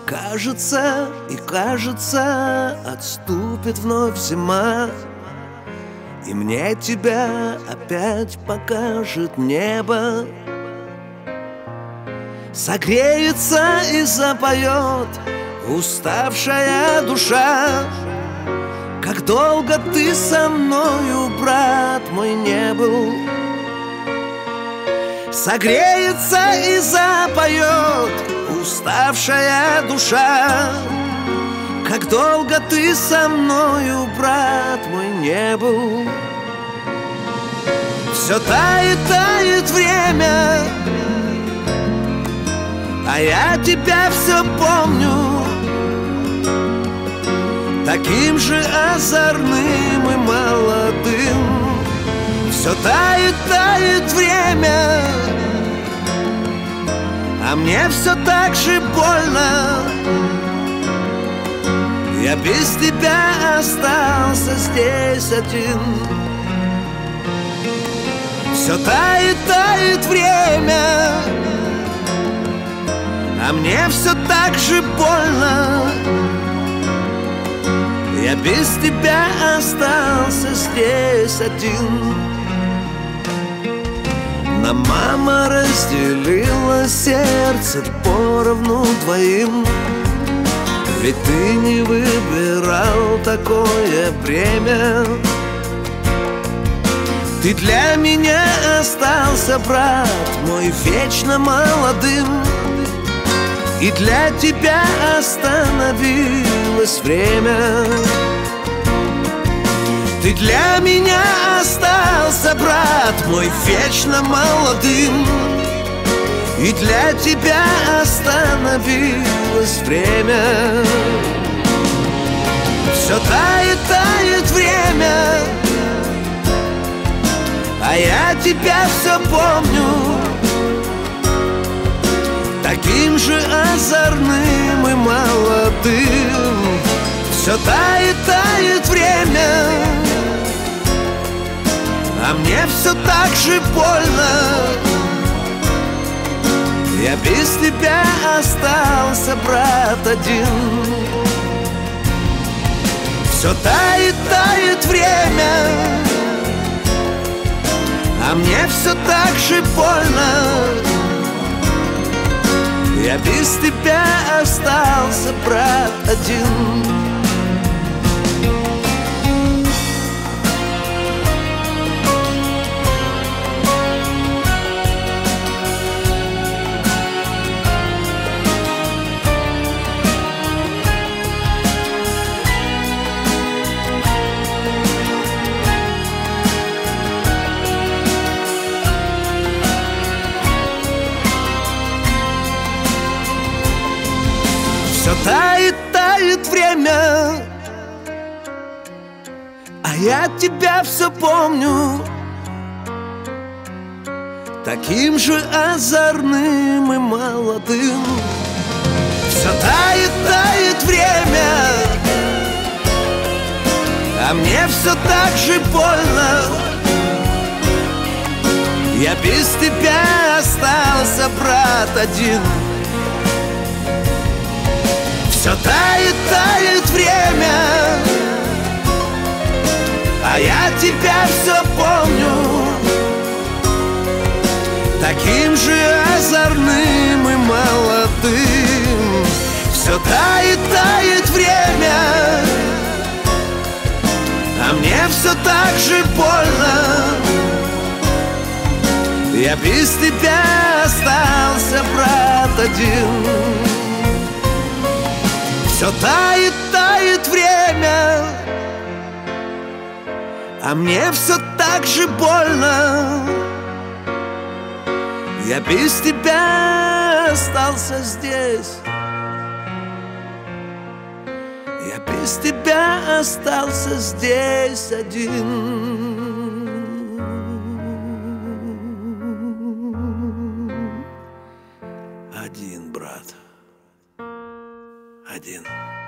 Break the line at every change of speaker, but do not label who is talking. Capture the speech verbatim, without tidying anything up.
кажется, и кажется, отступит вновь зима, и мне тебя опять покажет небо. Согреется и запоет уставшая душа. Как долго ты со мною, брат мой, не был. Согреется и запоет уставшая душа. Как долго ты со мною, брат мой, не был. Все тает, тает время, а я тебя все помню, таким же озорным и молодым. Все тает, тает время, а мне все так же больно. Я без тебя остался здесь один. Все тает, тает время, а мне все так же больно. Я без тебя остался здесь один. Нам мама разделила сердце поровну двоим. Ведь ты не выбирал такое бремя. Ты для меня остался, брат мой, вечно молодым. И для тебя остановилось время. Ты для меня остался, брат мой, вечно молодым. И для тебя остановилось время. Все тает, тает время, а я тебя все помню, таким же озорным и молодым. Все тает, тает время, а мне все так же больно. Я без тебя остался, брат, один. Все тает, тает время, а мне все так же больно. Я без тебя остался, брат, один. Все тает, тает время, а я тебя все помню, таким же озорным и молодым. Все тает, тает время, а мне все так же больно. Я без тебя остался, брат, один. Все тает, тает время, а я тебя все помню, таким же озорным и молодым. Все тает, тает время, а мне все так же больно. Я без тебя остался, брат, один. Все тает, тает время, а мне все так же больно. Я без тебя остался здесь. Я без тебя остался здесь один. Один, брат. Один.